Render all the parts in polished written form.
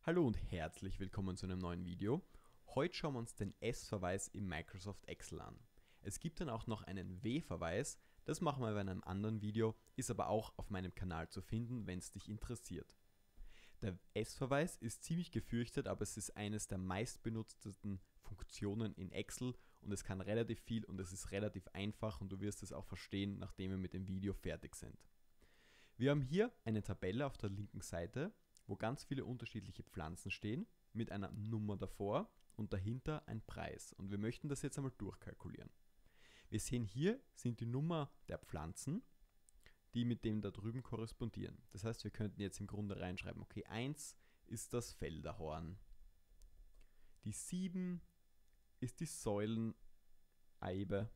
Hallo und herzlich willkommen zu einem neuen Video. Heute schauen wir uns den S-Verweis im Microsoft Excel an. Es gibt dann auch noch einen W-Verweis, das machen wir bei einem anderen Video, ist aber auch auf meinem Kanal zu finden, wenn es dich interessiert. Der S-Verweis ist ziemlich gefürchtet, aber es ist eines der meistbenutzten Funktionen in Excel und es kann relativ viel und es ist relativ einfach und du wirst es auch verstehen, nachdem wir mit dem Video fertig sind. Wir haben hier eine Tabelle auf der linken Seite, wo ganz viele unterschiedliche Pflanzen stehen, mit einer Nummer davor und dahinter ein Preis. Und wir möchten das jetzt einmal durchkalkulieren. Wir sehen hier sind die Nummer der Pflanzen, die mit dem da drüben korrespondieren. Das heißt, wir könnten jetzt im Grunde reinschreiben, okay, 1 ist das Felderhorn, die 7 ist die Säuleneibe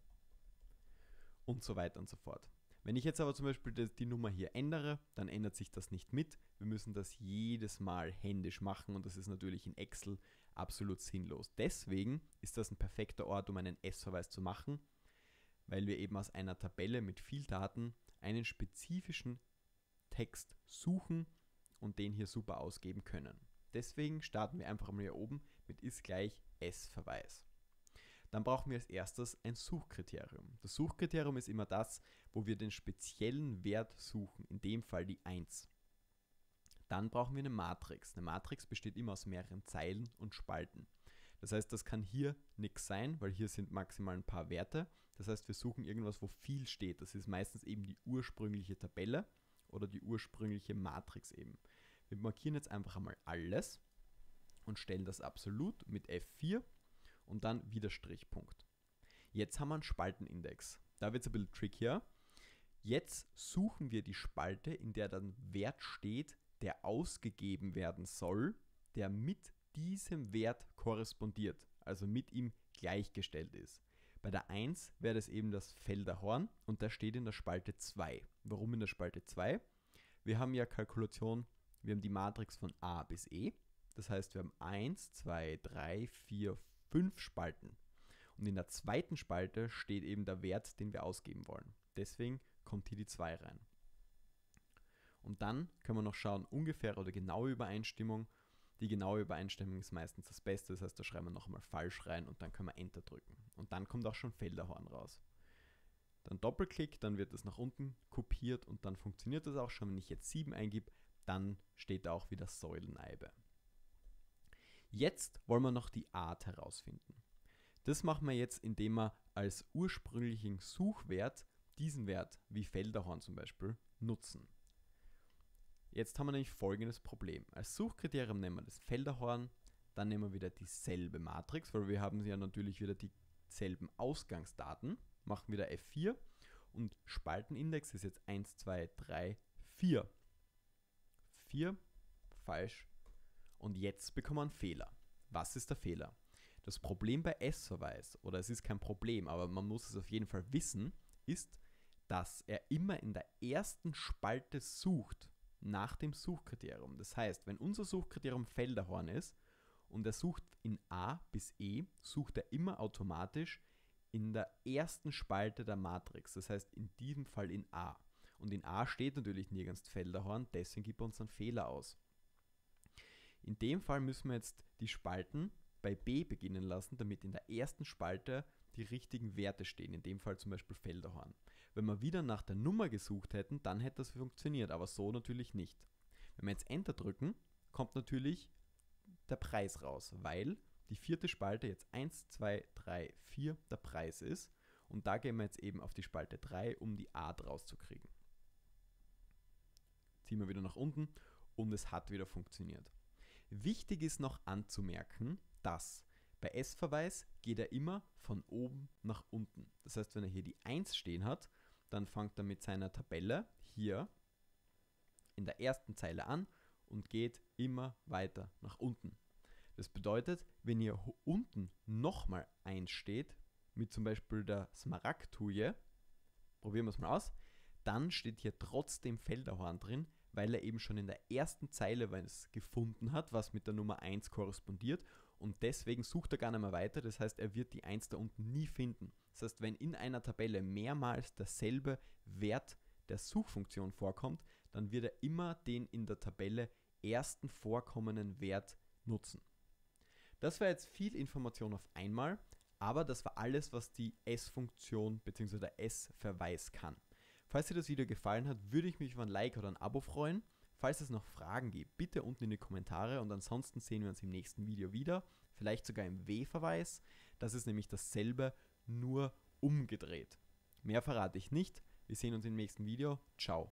und so weiter und so fort. Wenn ich jetzt aber zum Beispiel die Nummer hier ändere, dann ändert sich das nicht mit. Wir müssen das jedes Mal händisch machen und das ist natürlich in Excel absolut sinnlos. Deswegen ist das ein perfekter Ort, um einen S-Verweis zu machen, weil wir eben aus einer Tabelle mit viel Daten einen spezifischen Text suchen und den hier super ausgeben können. Deswegen starten wir einfach mal hier oben mit ist gleich S-Verweis. Dann brauchen wir als erstes ein Suchkriterium. Das Suchkriterium ist immer das, wo wir den speziellen Wert suchen, in dem Fall die 1. Dann brauchen wir eine Matrix. Eine Matrix besteht immer aus mehreren Zeilen und Spalten. Das heißt, das kann hier nichts sein, weil hier sind maximal ein paar Werte. Das heißt, wir suchen irgendwas, wo viel steht. Das ist meistens eben die ursprüngliche Tabelle oder die ursprüngliche Matrix eben. Wir markieren jetzt einfach einmal alles und stellen das absolut mit F4 und dann wieder Strichpunkt. Jetzt haben wir einen Spaltenindex. Da wird es ein bisschen trickier. Jetzt suchen wir die Spalte, in der dann Wert steht, der ausgegeben werden soll, der mit diesem Wert korrespondiert, also mit ihm gleichgestellt ist. Bei der 1 wäre das eben das Felderhorn und das steht in der Spalte 2. Warum in der Spalte 2? Wir haben ja Kalkulation, wir haben die Matrix von A bis E. Das heißt, wir haben 1, 2, 3, 4, 5 Spalten. Und in der zweiten Spalte steht eben der Wert, den wir ausgeben wollen. Deswegen kommt hier die 2 rein. Und dann können wir noch schauen, ungefähre oder genaue Übereinstimmung. Die genaue Übereinstimmung ist meistens das Beste, das heißt, da schreiben wir noch einmal falsch rein und dann können wir Enter drücken. Und dann kommt auch schon Felderhorn raus. Dann Doppelklick, dann wird das nach unten kopiert und dann funktioniert das auch schon. Wenn ich jetzt 7 eingebe, dann steht da auch wieder Säuleneibe. Jetzt wollen wir noch die Art herausfinden. Das machen wir jetzt, indem wir als ursprünglichen Suchwert diesen Wert, wie Felderhorn zum Beispiel, nutzen. Jetzt haben wir nämlich folgendes Problem. Als Suchkriterium nehmen wir das Felderhorn, dann nehmen wir wieder dieselbe Matrix, weil wir haben ja natürlich wieder dieselben Ausgangsdaten, machen wieder F4 und Spaltenindex ist jetzt 1, 2, 3, 4. 4, falsch. Und jetzt bekommen wir einen Fehler. Was ist der Fehler? Das Problem bei S-Verweis, oder es ist kein Problem, aber man muss es auf jeden Fall wissen, ist, dass er immer in der ersten Spalte sucht nach dem Suchkriterium. Das heißt, wenn unser Suchkriterium Felderhorn ist und er sucht in A bis E, sucht er immer automatisch in der ersten Spalte der Matrix. Das heißt, in diesem Fall in A. Und in A steht natürlich nirgends Felderhorn, deswegen gibt er uns einen Fehler aus. In dem Fall müssen wir jetzt die Spalten bei B beginnen lassen, damit in der ersten Spalte die richtigen Werte stehen, in dem Fall zum Beispiel Felderhorn. Wenn wir wieder nach der Nummer gesucht hätten, dann hätte das funktioniert, aber so natürlich nicht. Wenn wir jetzt Enter drücken, kommt natürlich der Preis raus, weil die vierte Spalte jetzt 1, 2, 3, 4 der Preis ist und da gehen wir jetzt eben auf die Spalte 3, um die Art rauszukriegen. Ziehen wir wieder nach unten und es hat wieder funktioniert. Wichtig ist noch anzumerken, dass bei S-Verweis geht er immer von oben nach unten. Das heißt, wenn er hier die 1 stehen hat, dann fängt er mit seiner Tabelle hier in der ersten Zeile an und geht immer weiter nach unten. Das bedeutet, wenn hier unten nochmal 1 steht, mit zum Beispiel der Smaragdtuje, probieren wir es mal aus, dann steht hier trotzdem Felderhorn drin, weil er eben schon in der ersten Zeile was gefunden hat, was mit der Nummer 1 korrespondiert und deswegen sucht er gar nicht mehr weiter, das heißt, er wird die 1 da unten nie finden. Das heißt, wenn in einer Tabelle mehrmals derselbe Wert der Suchfunktion vorkommt, dann wird er immer den in der Tabelle ersten vorkommenden Wert nutzen. Das war jetzt viel Information auf einmal, aber das war alles, was die S-Funktion bzw. der S-Verweis kann. Falls dir das Video gefallen hat, würde ich mich über ein Like oder ein Abo freuen. Falls es noch Fragen gibt, bitte unten in die Kommentare und ansonsten sehen wir uns im nächsten Video wieder. Vielleicht sogar im W-Verweis. Das ist nämlich dasselbe, nur umgedreht. Mehr verrate ich nicht. Wir sehen uns im nächsten Video. Ciao.